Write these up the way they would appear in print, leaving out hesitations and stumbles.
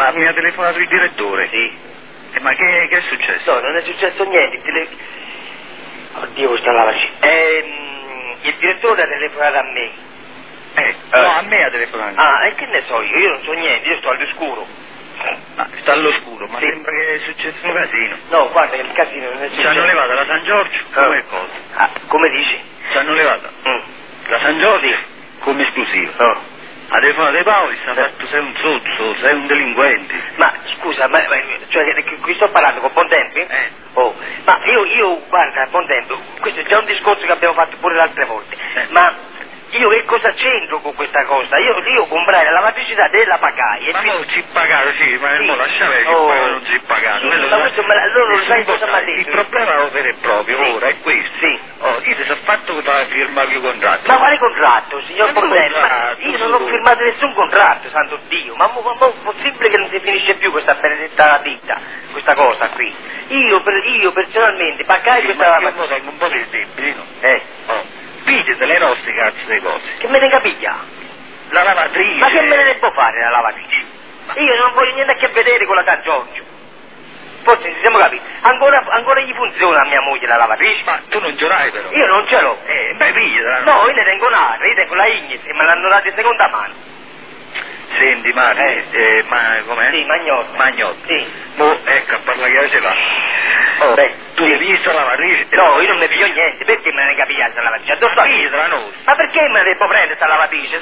Ma mi ha telefonato il direttore? Sì. Ma che è successo? No, non è successo niente. Oddio, questa lavatrice. Il direttore ha telefonato a me. No, a me ha telefonato. Ah, e che ne so io non so niente, io sto all'oscuro. Ma sta all'oscuro, ma sì. Sembra che è successo un casino. No, guarda che il casino non è successo. Ci hanno levato la San Giorgio come cosa? Ah, come dici? Ci hanno levato la San Giorgio come esclusiva. Ha telefonato ai Paoli, sta fatto sei un zozzo, sei un delinquente. Ma scusa, cioè qui sto parlando con Bontempi? Oh, ma io guarda, Bontempi, questo è già un discorso che abbiamo fatto pure le altre volte, ma io che cosa c'entro con questa cosa? Io comprai la lavatrice da te e la pagai. Ma non ci pagato, sì, ma sì. Lascia vedere che poi non ci pagato. Sì, ma questo loro lo sai cosa mi ha detto? Il problema è lo vero e proprio, sì. Ora è questo. Sì. Io ti sono fatto che stava firmare il contratto. Ma quale contratto, signor Bontempi? Io non ho firmato nessun contratto, santo Dio. Ma è possibile che non si finisce più questa benedetta vita, questa cosa qui? Io personalmente pagai questa lavatrice. Io tengo un po' di debiti, no? Pigliate le nostre cazzo di cose. Che me ne capiglia? La lavatrice. Ma che me ne devo fare la lavatrice? Io non voglio niente a che vedere con la San Giorgio. Forse ci siamo capiti. Ancora gli funziona a mia moglie la lavatrice. Ma tu non ce l'hai però. Io non ce l'ho. Beh, pigliala. No, io ne tengo un'altra, io tengo la Ignis e me l'hanno data in seconda mano. Senti Mario, ma com'è? Sì, Magnotta. Magnotta. Sì. Mo ecco, a parlare che ce l'ha. Tu hai visto la lavatrice? No, io non ne piglio niente, perché me ne capigliare questa lavatrice? Ma perché me ne devo prendere questa lavatrice?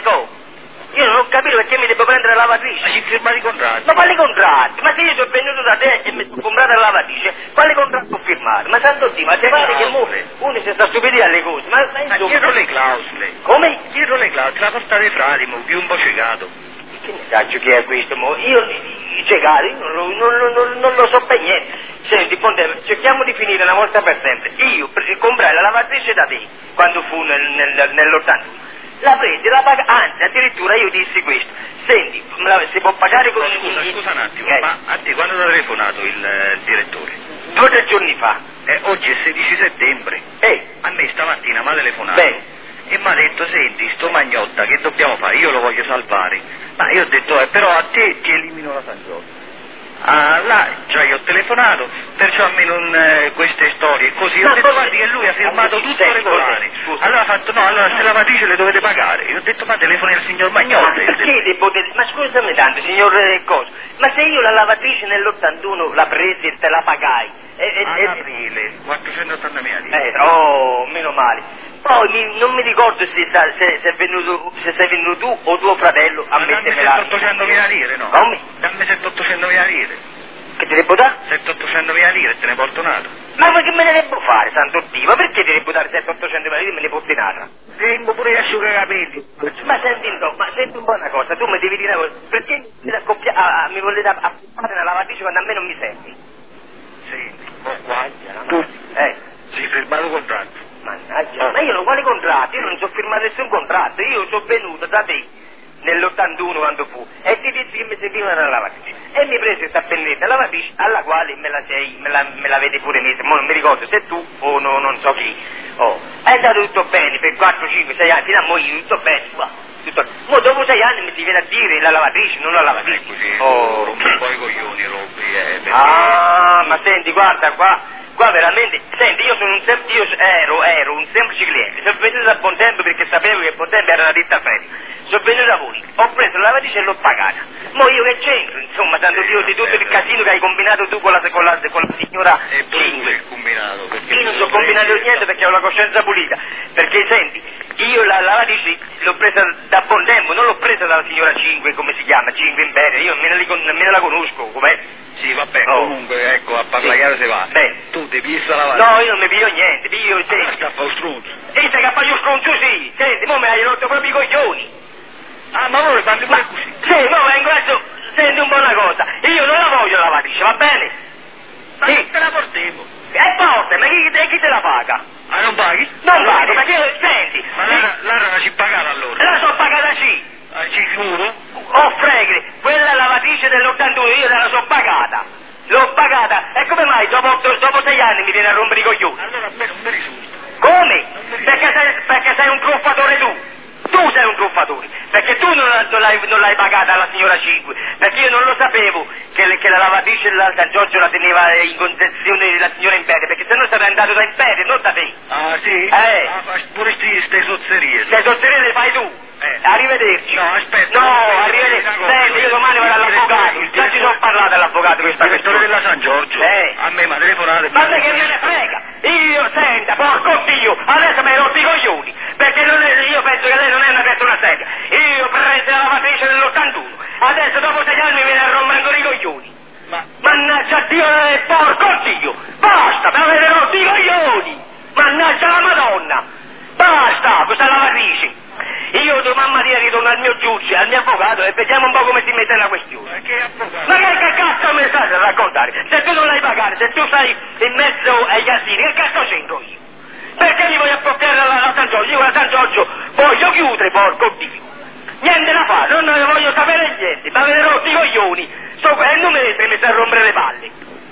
Io non ho capito perché mi devo prendere la lavatrice. Ma ci firmati i contratti? Ma quali contratti? Ma se io sono venuto da te e mi sono comprato la lavatrice, quale contratto ho firmato? Ma santo Dio, ma te pare che uno si sta stupidendo alle cose? Ma insomma... dietro le clausole. Come? Dietro le clausole, la porta dei frati, più un po' ciecato. Che messaggio che è questo? Io ciecato, io non lo so per niente. Senti, Ponte, cerchiamo di finire una volta per sempre. Io comprai la lavatrice da te, quando fu nell'81. La presi, la paga, anzi, addirittura io dissi questo. Senti, si può pagare con... Scusa un attimo, ma a te quando ti ha telefonato il direttore? 2 o 3 giorni fa. Oggi è 16 settembre. A me stamattina mi ha telefonato. E mi ha detto, senti, sto Magnotta, che dobbiamo fare? Io lo voglio salvare. Ma io ho detto, però a te ti elimino la San Giorgio. Là, già io ho telefonato, perciò a me non queste storie così. Ho detto, guardi che lui ha firmato tutto regolare. Allora ha fatto, no, allora se lavatrice le dovete pagare. Io ho detto, ma telefoni al signor Magnotta. Ma scusami tanto, signor Coso, ma se io la lavatrice nell'81 la presi e te la pagai? Ad aprile, 480.000 lire. Meno male. Poi non mi ricordo se sei venuto tu o tuo fratello a mettermela. Ma dammi 700.000 lire, no? Come? Dammi 700.000 lire. Che ti devo dare? 700.000 lire e te ne porto un'altra. Ma che me ne devo fare, santo Dio? Ma perché ti devo dare 700.000 lire e me ne porti un'altra? Devo pure gli asciugacapelli. Ma senti un po' una cosa, tu mi devi dire una cosa, perché mi volete fare una lavatrice quando a me non mi servi? Senti, guarda, sei firmato contratto. Mannaggia, ma io non quale contratto? Io non so firmato nessun contratto, io sono venuto da te nell'81 quando fu e ti dissi che mi serviva una lavatrice e mi presi questa pennetta lavatrice alla quale me la vedi pure messa, ma non mi ricordo se tu o non so chi. È andato tutto bene per 4, 5, 6 anni, fino a morire tutto bene qua. Ma dopo 6 anni mi si viene a dire la lavatrice, non la lavatrice. Così, rompi un po' i coglioni, perché... ma senti, guarda qua veramente, senti, io ero un semplice cliente, sono venuto da Bontempo perché sapevo che Bontempo era una ditta fredda, sono venuto da voi, ho preso la lavatrice e l'ho pagata, ma io che c'entro, insomma, tanto Dio di tutto il casino che hai combinato tu con la signora Cinque. Io non so combinato niente perché ho la coscienza pulita, perché senti, io la lavatrice l'ho presa da Bontempo, non l'ho presa dalla signora Cinque, come si chiama, Cinque Imperia, io me la conosco, com'è? Sì, vabbè, comunque, ecco, a parlare chiaro se va. Tu ti pigli la lavatrice? No, io non mi piglio niente, senti. Scappa lo stronzo. E se scappa lo stronzo, sì. Senti, mo me hai rotto proprio i coglioni. Ma voi parli pure così? Sì, mo vengo adesso, senti un po' una cosa. Io non la voglio la lavatrice, va bene? Ma sì. Te la portiamo. E porta, ma chi te la paga? Non paghi? Non pago, perché, senti. Ma l'ara la ci pagata allora? La so pagata sì. Sicuro? Freghi, quella lavatrice dell'81 io te la so pagata. L'ho pagata, e come mai dopo 6 anni mi viene a rompere i coglioni? Allora a me non mi risulta. Come? Perché sei un truffatore tu. Tu sei un truffatore, perché tu non l'hai pagata la signora Cinque, perché io non lo sapevo che la lavatrice della San Giorgio la teneva in condizione la signora Imperia, perché se no sarei andato da Imperia, non da te. Ah, sì? Ah, pure ste sozzerie. Ste sozzerie le fai tu. Arrivederci. No, aspetta. No, arrivederci. Senti, io domani vado all'avvocato. Già ci sono parlato all'avvocato questa direttore della San Giorgio. A me mi ha telefonato. Ma che me ne frega? Io, senta, porco Dio, adesso mi hai rotto i coglioni, perché io penso che lei non è una persona seria. Io presi la lavatrice dell'81, adesso dopo 6 anni mi viene a rompere ancora i coglioni. Mannaggia Dio, porco Dio, basta, mi avete rotto i coglioni, mannaggia la Madonna, basta, questa lavatrice. Io domani mattina ritorno al mio giudice, al mio avvocato e vediamo un po' come si mette la questione. Ma che avvocato? Ma che cazzo mi stai a raccontare? Se tu non l'hai pagato, se tu stai in mezzo ai casini, che cazzo c'entro io? Perché mi voglio apportare la San Giorgio? Io la San Giorgio voglio chiudere, porco Dio. Niente da fare, non ne voglio sapere niente, ma avete rotto i coglioni, e non mi sta a rompere le palle.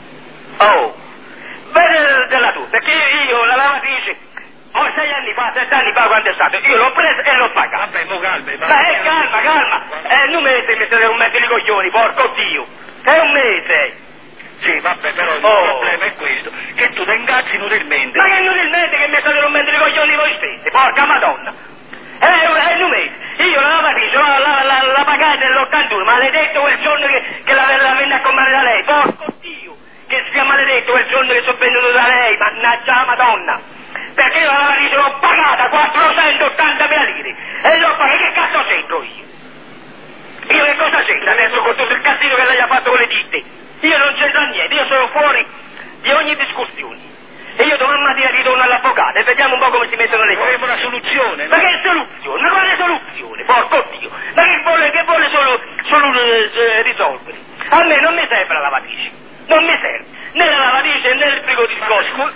Oh, vedetela tu, perché io la lavatrice, 6 anni fa, 7 anni fa quando è stato, io l'ho preso e l'ho pagato. Vabbè, mo calma. Calma, non mi state rompendo i coglioni, porco Dio, è un mese. Sì, vabbè, però il problema è questo, che tu ti ingazzi inutilmente. Ma che inutilmente che mi state rompendo i coglioni voi stessi, porca Madonna. È un mese. Io la lavatrice la pagai nell'81, maledetto quel giorno che la venne a comprare da lei, porco Dio, che sia maledetto quel giorno che sono venuto da lei, mannaggia la Madonna, perché io la lavatrice l'ho pagata 480.000 lire e l'ho pagata, che cazzo c'entro io? Io che cosa c'entro adesso con tutto il casino che lei ha fatto con le ditte? Io non c'entro niente, io sono fuori di ogni discussione. E io domani mattina ritorno all'avvocato e vediamo un po' come si mettono le cose. Vorremmo una soluzione, no? Ma che soluzione? Ma quale soluzione? Porco Dio! Ma che vuole solo risolvere? A me non mi serve la lavatrice. Non mi serve. Né la lavatrice né il frigorifero.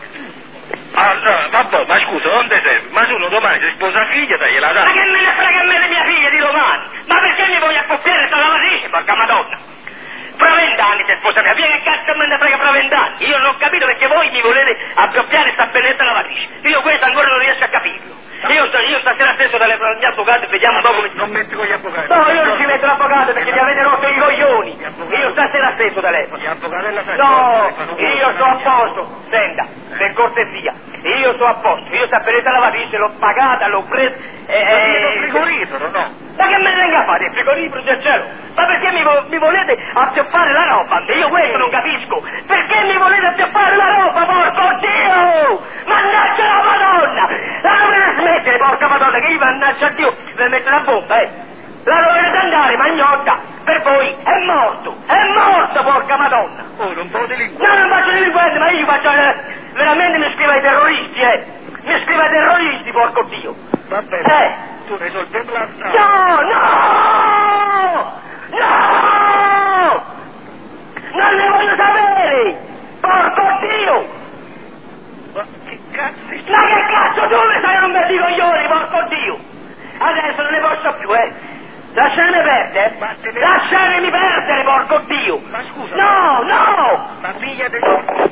Vabbè, ma scusa, non ti serve? Ma tu domani si sposa figlia, gliela dai. Ma che me ne frega a me di mia figlia di domani? Ma perché mi voglio accoppiare questa lavatrice, porca Madonna? Fra 20 anni si sposa mia figlia, che cazzo me ne frega fra 20 anni? Io non ho capito perché voi mi volete accoppiare sta benedetta lavatrice. Io questo ancora non riesco a capirlo. Io stasera stesso dal mio avvocato e vediamo un po' come... Non metti con gli avvocati? No, io non ci metto l'avvocato perché mi avete rotto i coglioni. Io stasera stesso telefono. Gli avvocati della San No, io sto a posto. Senta, per cortesia, io sto a posto. Io sta benedetta lavatrice, l'ho pagata, l'ho presa il frigorifero, no? Ma che me ne venga a fare il frigorifero del cielo? Ma perché mi volete appioppare la roba? Io questo non capisco. Perché mi volete appioppare la roba, porco Dio? Mannaggia la Madonna! La dovete smettere, porca Madonna, che io mannaggia Dio per mettere la bomba, La dovete andare, magnotta! Per voi è morto, porca Madonna! Oh, non può delinquere. No, non faccio delinquente, ma io faccio... veramente mi scrivo ai terroristi, Mi scrivo ai terroristi, porco Dio! Vabbè, tu risolviamo la strada. No! Non ne voglio sapere! Porco Dio! Ma che cazzo? Ma che cazzo tu mi stai rompendo i coglioni, porco Dio! Adesso non ne posso più, Lasciatemi perdere, Lasciatemi perdere, porco Dio! Ma scusa. No! Ma figlia di...